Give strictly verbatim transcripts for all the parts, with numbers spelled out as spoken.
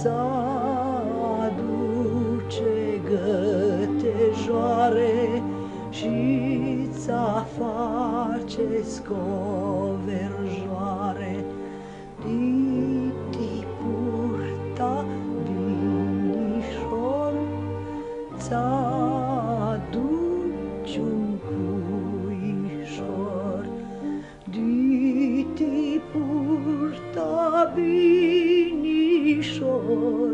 ți-aduce gătejoare și-ți face scoverjoare. Titi purta vinișor, ți-aduci un puișor. Titi purta vinișor,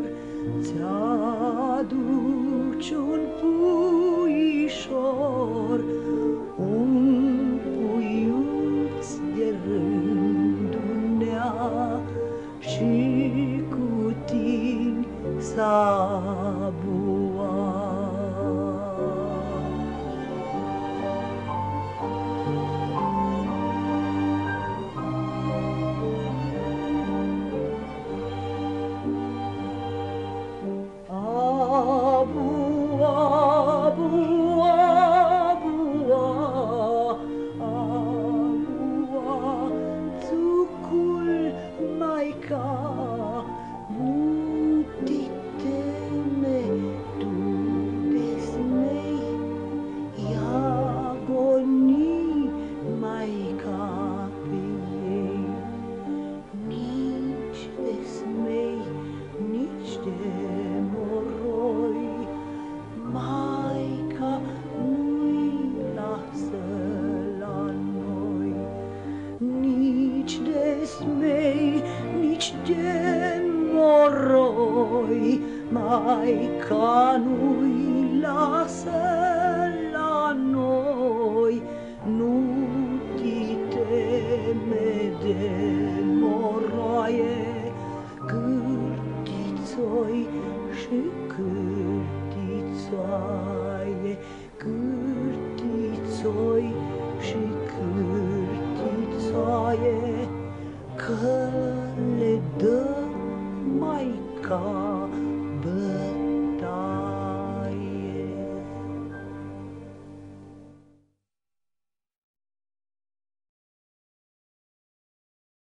ți-aduci un puișor, un puiuț de rândunea și cu tine s-a buat. Nu te teme tu de smei, e agonii, Maica, pe ei. Nici de smei, nici de moroi, Maica nu-i lasă la noi. Nici de smei, nici de moroi, Maica nu-i lasă la noi. Nu ti teme de moroaie, cârtițoi și cârtițoaie, cârtițoi și cârtițoaie, că le dă Maica